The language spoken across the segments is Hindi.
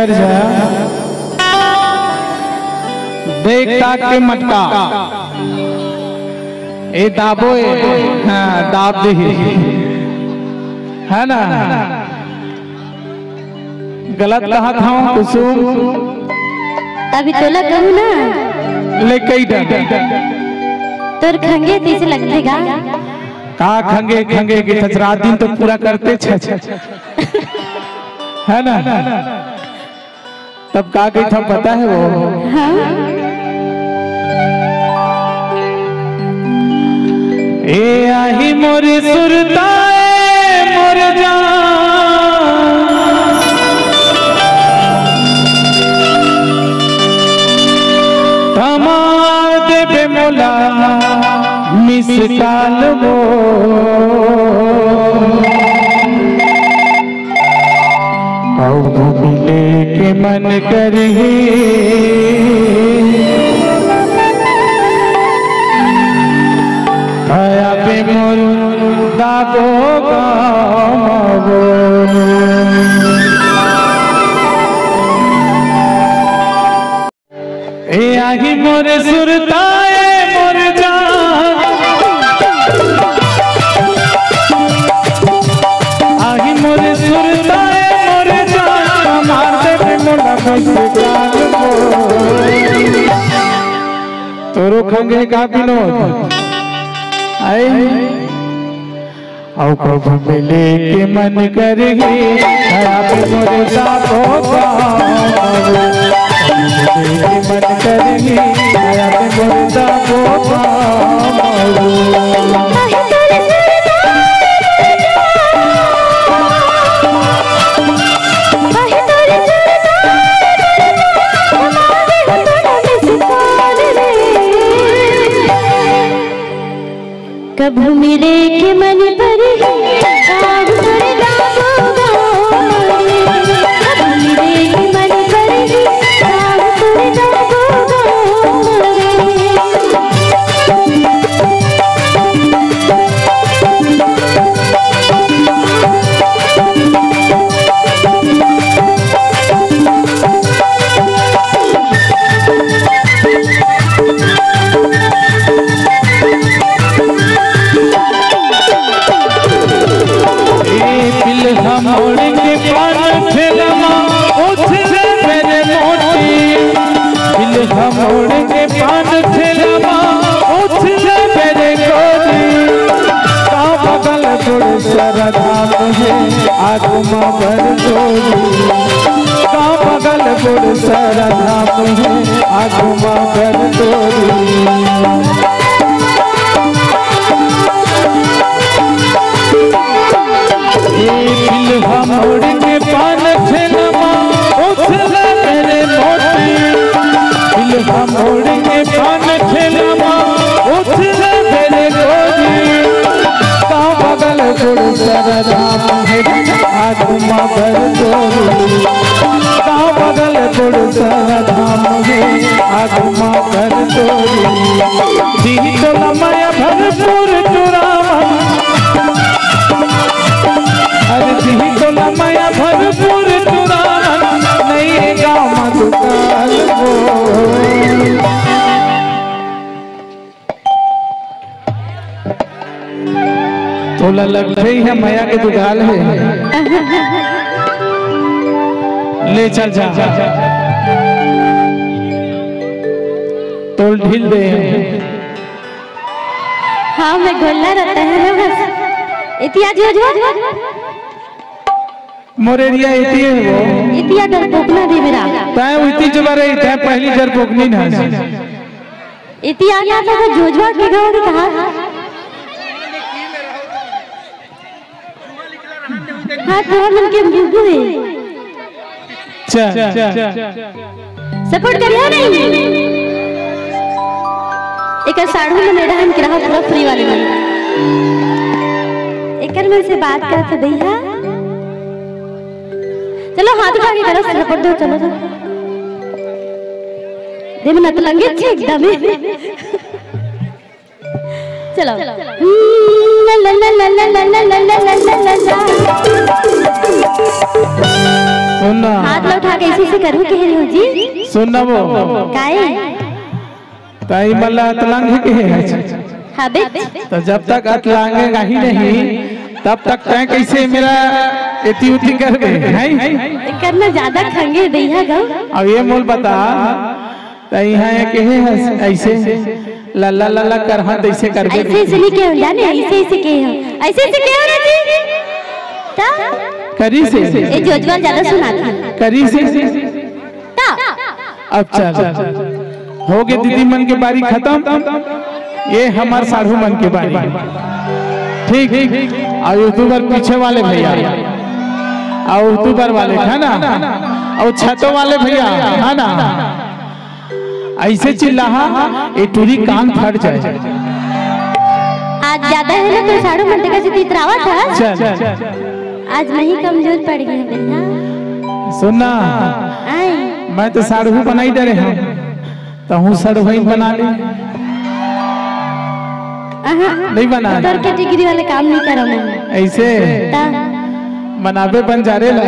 ठहर जा। देख ताक के मटका ए दाबो हाँ दाब दे है ना। गलत कहा था कुसुम तभी तोला कहूँ ना ले कई तोर खंगे तीसे लगेगा का खंगे खंगे की रात दिन तो पूरा करते है ना। तब का गई था पता है वो हाँ? ए आही मोर सुरताए मोर जान तमार देवे मोला मिस काल वो मिले के मन करही आया पे मोर दागो गावो ए आही मोर सुरताए मोर जान आही मोर सुरताए मोर जान मार दे मोला मुस्कान तोरो खंगे का विनोद आए आओ कब मिले के मन करही खराब मोरे दाबो मिले के मन करही खराब मोरे दाबो कब मिले के मन पर कब मिले के मन आगमा भर जोड़ी का बगल बुड़ सरधाम है आगमा भर जोड़ी दिल हमोड़ के पान छेलमा उछले मेरे मोती दिल हमोड़ के पान छेलमा उछले मेरे गोदी का बगल बुड़ सरधाम है आगमा भर जोड़ी का बगल बुड़ सरधाम है आगमा भर जोड़ी दी तो लमया भरपूर चुरावा अरे दी तो लमया भरपूर चुरावा नहीं गाँव मधुकाल तोला लग रही है मैया के दुकान है ले चल जा तोल ढील दे हाँ मैं गोला रहता है ना बस इतिया जो मोरेरिया इति है वो इतिया डर पोकना दे मेरा तय इति जो बारे इति पहली डर पोकनी ना इतिया ना तो जोजवा के गांव में कहा हाँ तो हम के बुबू है सपोर्ट करिए नहीं एक साड़ू में मेरा हम किराया पूरा फ्री वाले में एक में से बात कर तो भैया चलो हाथ उठा के करो सपोर्ट दो चलो तो दे में तो लंगे छे एकदम चलो ला ला ला ला ला ला ला ला ला ला ला सुनना हाथ लो उठा के ऐसे से करू के हो जी सुनना वो काहे ताई मल्ला अतलांग के है हबे तो जब तक अतलांगेगा ही नहीं तब तक तय कैसे मेरा एती उती कर गए हैं करना ज्यादा खंगे दैहा गो। अब ये मोल बता तई है के है ऐसे लल्ला लल्ला कर हां ऐसे कर दे ऐसे ऐसे नहीं के जाने ऐसे ऐसे के हो ऐसे ऐसे के हो ना जी ता करी से ए जोजवा ज्यादा सुनाती करी से ता अब चल हो गए दीदी मन के बारी खत्म ये हमार साढ़ू मन के बारी ठीक और यूट्यूबर पीछे वाले भैया और यूट्यूबर वाले है ना और छतों वाले भैया है ना ऐसे चिल्लाहा ये टूरी कान फट जाए। आज ज्यादा है ना तो साढ़ू घंटे का जितनी इतरावा था चल आज नहीं कमजोर पड़ गई है भैया सुनना आई मैं तो साढ़ू बनाई डरे हूँ तो हूँ साढ़ू बना ली नहीं बना डर कैटेगरी वाले काम नहीं करा मैं ऐसे ता मनाबे बन जा रे ला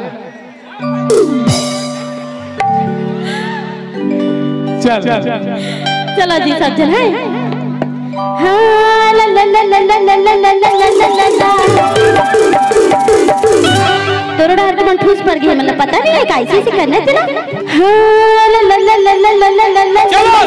चल चलो जी सब जन है हाँ ला ला ला ला ला ला ला ला ला ला ला तोरो डर के मन ठूस पड़ गई है मतलब पता नहीं है कैसे से करना है ना हाँ ला ला ला ला ला ला ला ला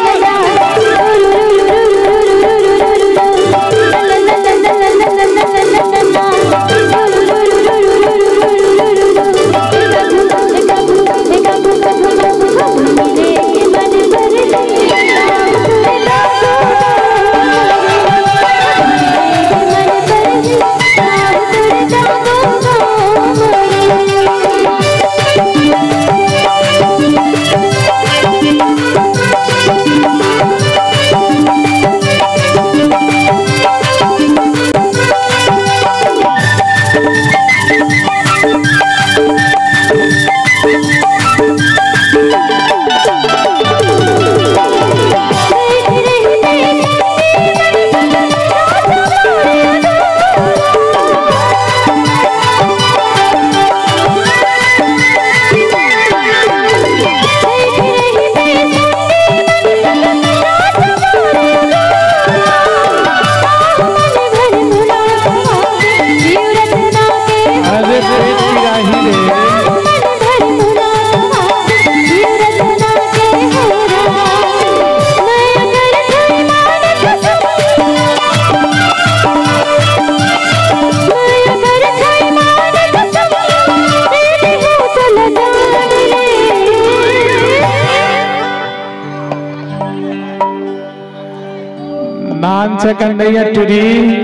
नान से कन्हैया टूरी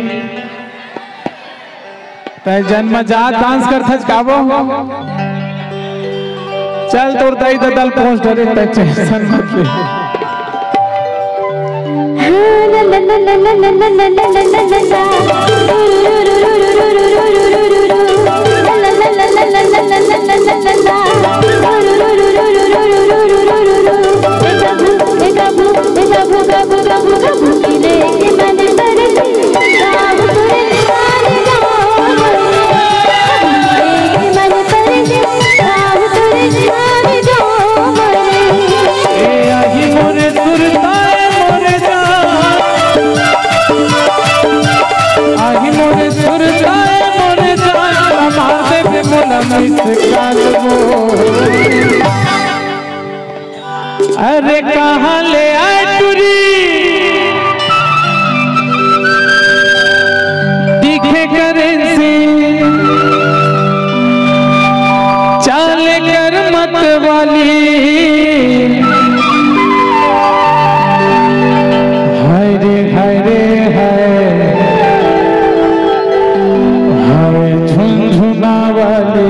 तय जन्म जात डांस कर थस गावो चल तोर दाई ददल पहुंच डरे टच सन मत ले ला ला ला ला ला ला ला ला ला अरे कहाँ ले आए टूरी दिखे करे से चाले कर मत वाली हाय रे हाय रे हाय झुनझुना वाली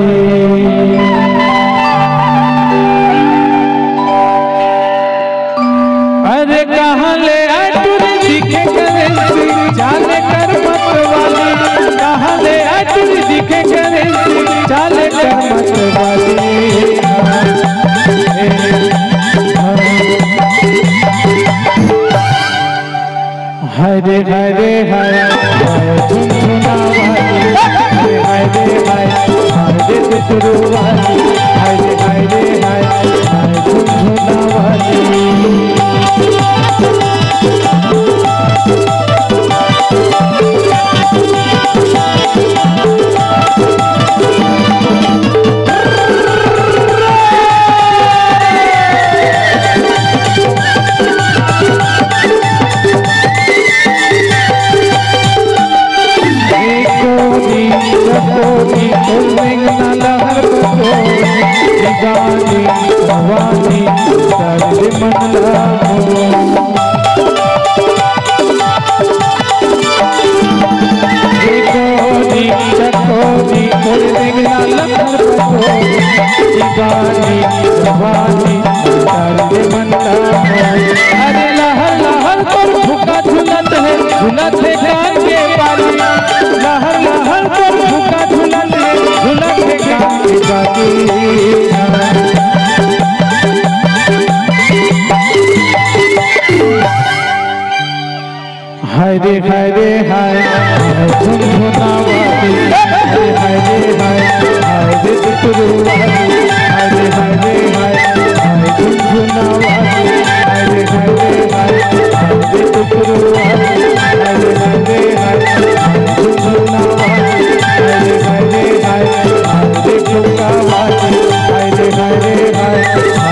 अरे कहाँ ले टूरी दिखे करे से जाने कर मत वाली कहाँ गानी जवानी तारे मनला अरे लहर लहर पर फुका झुलत है झुलत है कान के बाली लहर लहर पर फुका झुलत है झुलत है कान के बाली हाय रे हाय रे हाय झुनझुनावादी हाय रे हाय हाय रे तुरुवादी हाय रे हाय रे हाय हाय झुनझुनावादी हाय रे हाय रे हाय हाय रे तुरुवादी हाय रे हाय रे हाय हाय झुनझुनावादी हाय रे हाय रे हाय हाय रे तुरुवादी हाय रे हाय रे हाय